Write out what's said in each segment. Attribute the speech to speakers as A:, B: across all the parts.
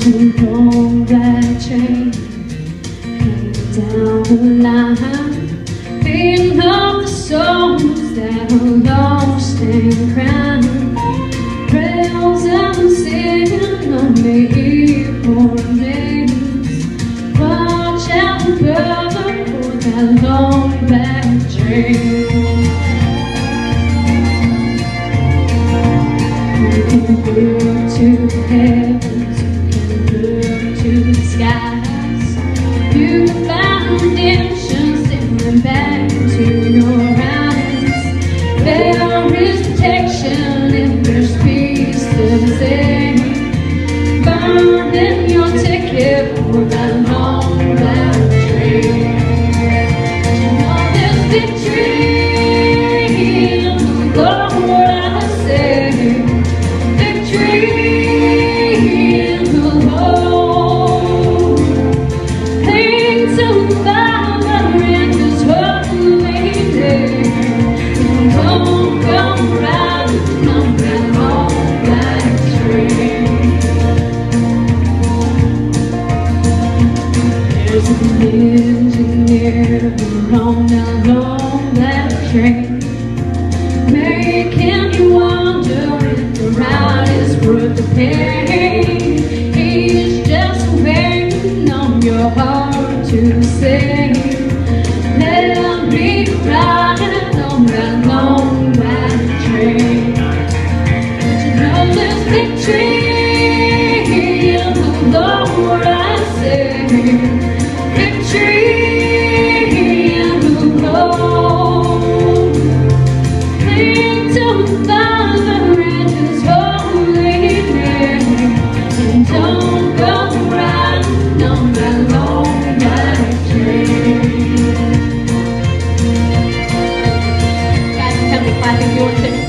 A: on that train, down the line, beating up the souls that are lost and crying. Rails and singing on the evil names. Watch out, brother, for that long back train. You can look to the heavens, you can look to the skies. You can find redemption sailing back to your eyes. There is protection if there's peace to be said. Burning your ticket for that long black train. You know there's victory in the Lord, I say. Victory in the Lord. Cling to the Father and His holy name. Don't come riding on that long black train. There's an engineer on that long black train, making you wonder if the ride is worth the pain. He's just waiting on your heart to say, let me ride on that long black train. But you know there's victory in the Lord, I say. Victory in the Lord. Cling to the Father and His holy name. And don't go riding on that long black train. Guys, tell me if I think you want to.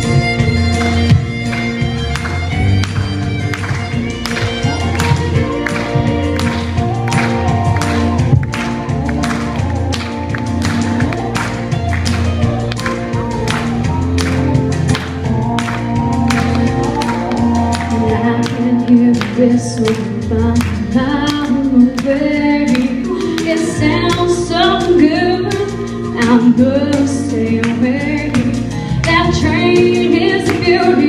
A: Whistle from a mile away. It sounds so good, I'm gonna stay away. That train is a beauty.